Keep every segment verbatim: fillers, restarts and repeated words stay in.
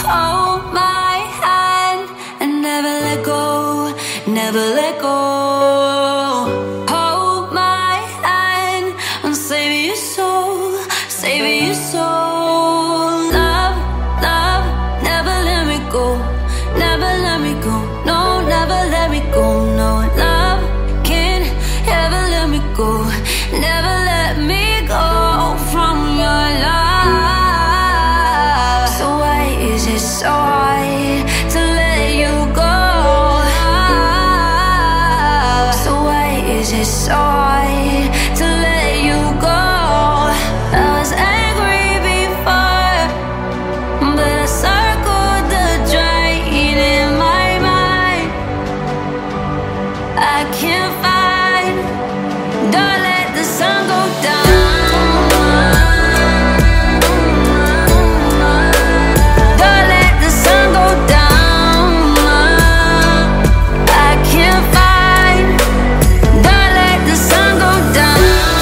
hold my hand and never let go, never let go. Hold my hand and save your soul, save your soul. Love, love, never let me go, never let me go. No, never let me go. No, love can't ever let me go, never let me go from your love. So why is it so hard to let you go? So why is it so hard to let you go? I was angry before, but I circled the drain in my mind. I can't find, don't let the sun go down. Don't let the sun go down. I can't find, don't let the sun go down.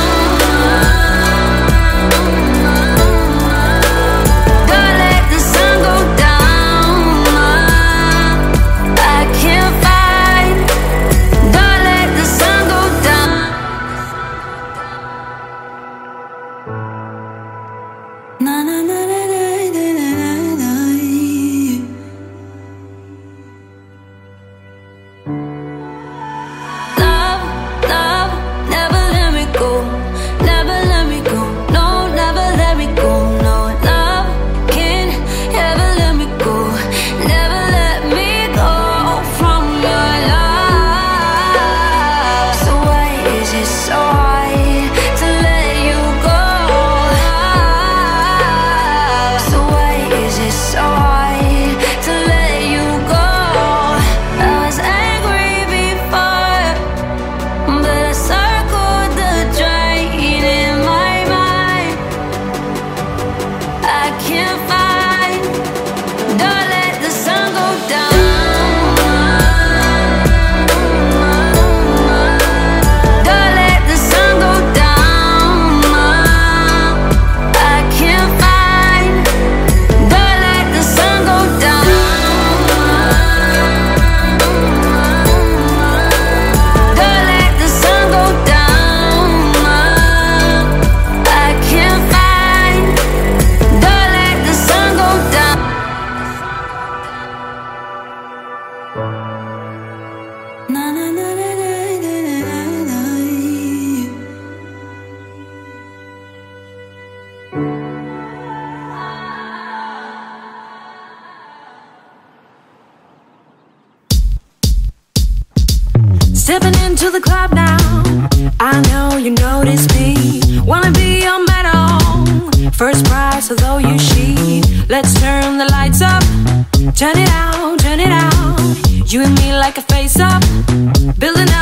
Don't let the sun go down. I can't find, don't let the sun go down. Na na na na na na na na. Love, love, never let me go, never let me go. No, never let me go. No, love can't ever let me go, never let me go from your love. So why is it so hard to let you go? So why is it so hard to let you go? I was angry before, but I circled the drain in my mind. I can't find, don't let the sun go down. Don't let the sun go down. I can't find, don't let the sun go down. Don't let the sun go down. I can't find, don't let the sun go down. Na na na na na na na na. Stepping into the club now, I know you notice me. Wanna be your medal, first prize, although you she. Let's turn the lights up, turn it out, turn it out. You and me like a face up, building